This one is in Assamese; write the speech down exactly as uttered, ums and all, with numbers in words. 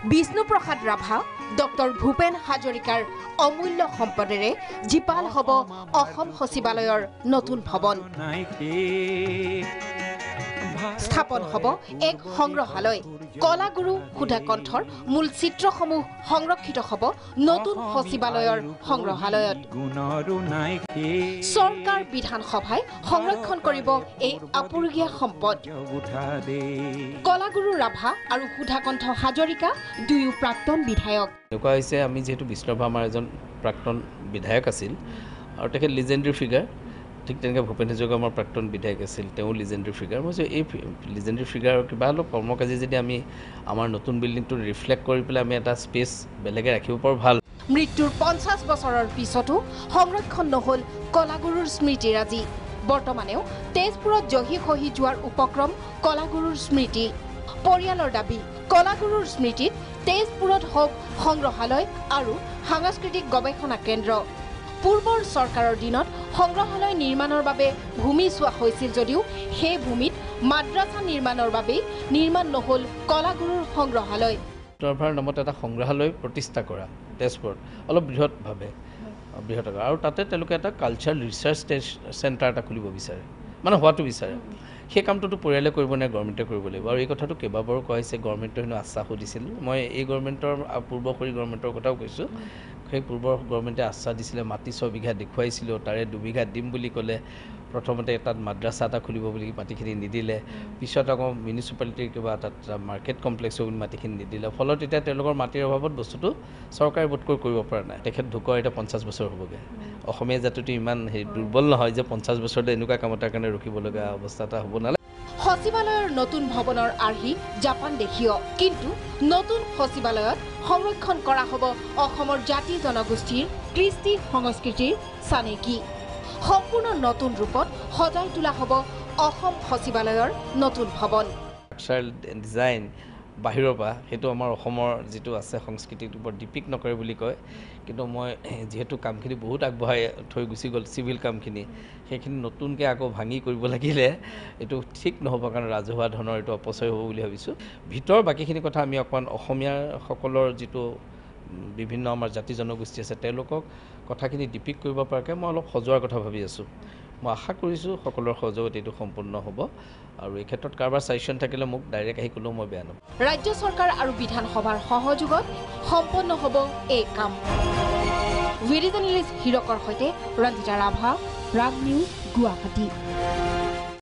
বিষ্ণু প্ৰসাদ ৰাভা ডক্টৰ ভূপেন হাজৰিকাৰ অমূল্য সম্পদেৰে জীপাল হ'ব অসম সচিবালয়ৰ নতুন ভৱন। স্থাপন হ'ব এক সংগ্ৰহালয়। কলাগুৰু সুধাকণ্ঠৰ মূল চিত্ৰসমূহ সংৰক্ষিত হ'ব নতুন সচিবালয়ৰ সংগ্ৰহালয়ত। চৰকাৰ বিধানসভাই সংৰক্ষণ কৰিব এই আপুৰুগীয়া সম্পদ। কলাগুৰু ৰাভা আৰু সুধাকণ্ঠ হাজৰিকা দুয়ো প্ৰাক্তন বিধায়ক। এনেকুৱা হৈছে আমি যেহেতু বিষ্ণু ৰাভা আমাৰ এজন প্ৰাক্তন বিধায়ক আছিল আৰু তেখেত লিজেণ্ডাৰী ফিগাৰ, ঠিক তেনেকৈ ভূপেন হাজৰিকা আমাৰ প্ৰাক্তন বিধায়ক আছিল, তেওঁ লিজেণ্ডাৰী ফিগাৰ। মই এই লিজেণ্ডাৰী ফিগাৰৰ কিবা অলপ কৰ্মকাজী যদি আমি আমাৰ নতুন বিল্ডিংটো ৰিফ্লেক্ট কৰি পেলাই আমি এটা স্পেচ বেলেগে ৰাখিব পাৰোঁ ভাল। মৃত্যুৰ পঞ্চাছ বছৰৰ পিছতো সংৰক্ষণ নহ'ল কলাগুৰুৰ স্মৃতিৰাজি। বৰ্তমানেও তেজপুৰত জহি খহি যোৱাৰ উপক্ৰম কলাগুৰুৰ স্মৃতি। পৰিয়ালৰ দাবী, কলাগুৰুৰ স্মৃতিত তেজপুৰত হওক সংগ্ৰহালয় আৰু সাংস্কৃতিক গৱেষণা কেন্দ্ৰ। পূৰ্বৰ চৰকাৰৰ দিনত সংগ্ৰহালয় নিৰ্মাণৰ বাবে ভূমি চোৱা হৈছিল যদিও সেই ভূমিত মাদ্ৰাছা নিৰ্মাণৰ বাবে নিৰ্মাণ নহ'ল কলাগুৰুৰ সংগ্ৰহালয়। ৰাভাৰ নামত এটা সংগ্ৰহালয় প্ৰতিষ্ঠা কৰা তেজপুৰত অলপ বৃহৎভাৱে বৃহৎ আৰু তাতে তেওঁলোকে এটা কালচাৰেল ৰিচাৰ্চ চেণ্টাৰ এটা খুলিব বিচাৰে, মানে হোৱাটো বিচাৰে। সেই কামটোতো পৰিয়ালে কৰিব নে গভৰ্ণমেণ্টে কৰিব লাগিব। আৰু এই কথাটো কেইবাবাৰো কোৱা হৈছে, গভৰ্ণমেণ্টে হেনো আশ্বাস দিছিল। মই এই গভৰ্ণমেণ্টৰ পূৰ্বসৰী গভৰ্ণমেণ্টৰ কথাও কৈছোঁ। সেই পূৰ্বৰ গভৰ্ণমেণ্টে আশ্বাস দিছিলে, মাটি ছবিঘা দেখুৱাইছিলোঁ, তাৰে দুবিঘা দিম বুলি ক'লে। প্ৰথমতে তাত মাদ্ৰাছা এটা খুলিব বুলি মাটিখিনি নিদিলে, পিছত আকৌ মিউনিচিপালিটিৰ কিবা তাত মাৰ্কেট কমপ্লেক্স বুলি মাটিখিনি নিদিলে। ফলত এতিয়া তেওঁলোকৰ মাটিৰ অভাৱত বস্তুটো চৰকাৰে বোধকৈ কৰিব পৰা নাই। তেখেত ঢুকোৱাৰ এতিয়া পঞ্চাছ বছৰ হ'বগৈ। অসমীয়া জাতিটো ইমান হেৰি দুৰ্বল নহয় যে পঞ্চাছ বছৰতে এনেকুৱা কাম এটাৰ কাৰণে ৰখিবলগীয়া অৱস্থা এটা হ'ব নালাগে। সচিবালয়ৰ নতুন ভৱনৰ আৰ্হি জাপান দেশীয়, কিন্তু নতুন সচিবালয়ত সংৰক্ষণ কৰা হ'ব অসমৰ জাতি জনগোষ্ঠীৰ কৃষ্টি সংস্কৃতিৰ চানেকি। সম্পূৰ্ণ নতুন ৰূপত সজাই তোলা হ'ব অসম সচিবালয়ৰ নতুন ভৱন। ডিজাইন বাহিৰৰ পৰা সেইটো আমাৰ অসমৰ যিটো আছে সংস্কৃতিৰ ওপৰত ডিপিক নকৰে বুলি কয়, কিন্তু মই যিহেতু কামখিনি বহুত আগবঢ়াই থৈ গুচি গ'ল, চিভিল কামখিনি, সেইখিনি নতুনকৈ আকৌ ভাঙি কৰিব লাগিলে এইটো ঠিক নহ'ব, কাৰণ ৰাজহুৱা ধনৰ এইটো অপচয় হ'ব বুলি ভাবিছোঁ। ভিতৰৰ বাকীখিনি কথা আমি অকণমান অসমীয়াসকলৰ যিটো বিভিন্ন আমাৰ জাতি জনগোষ্ঠী আছে তেওঁলোকক কথাখিনি ডিপিক কৰিব পৰাকৈ মই অলপ সজোৱাৰ কথা ভাবি আছোঁ। মই আশা কৰিছোঁ সকলোৰে সহযোগত এইটো সম্পূৰ্ণ হ'ব আৰু এই ক্ষেত্ৰত কাৰোবাৰ ছাজেশ্যন থাকিলে মোক ডাইৰেক্ট আহি ক'লেও মই বেয়া নাপাওঁ। ৰাজ্য চৰকাৰ আৰু বিধানসভাৰ সহযোগত সম্পন্ন হ'ব এই কাম। ভিডিঅ জাৰ্নেলিষ্ট হিৰকৰ সৈতে ৰঞ্জিতা ৰাভা, প্ৰাগ নিউজ, গুৱাহাটী।